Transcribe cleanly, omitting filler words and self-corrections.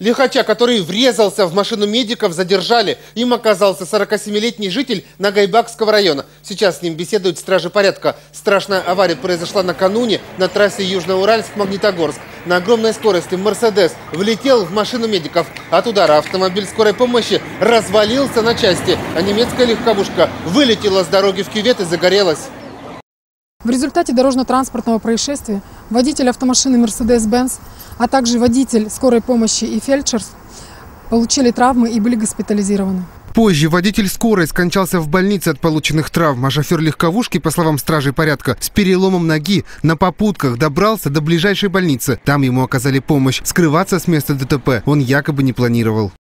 Лихача, который врезался в машину медиков, задержали. Им оказался 47-летний житель Нагайбакского района. Сейчас с ним беседуют стражи порядка. Страшная авария произошла накануне на трассе Южноуральск-Магнитогорск. На огромной скорости «Мерседес» влетел в машину медиков. От удара автомобиль скорой помощи развалился на части, а немецкая легковушка вылетела с дороги в кювет и загорелась. В результате дорожно-транспортного происшествия водитель автомашины «Мерседес-Бенц», а также водитель скорой помощи и фельдшер получили травмы и были госпитализированы. Позже водитель скорой скончался в больнице от полученных травм, а шофер легковушки, по словам стражей порядка, с переломом ноги на попутках добрался до ближайшей больницы. Там ему оказали помощь. Скрываться с места ДТП он якобы не планировал.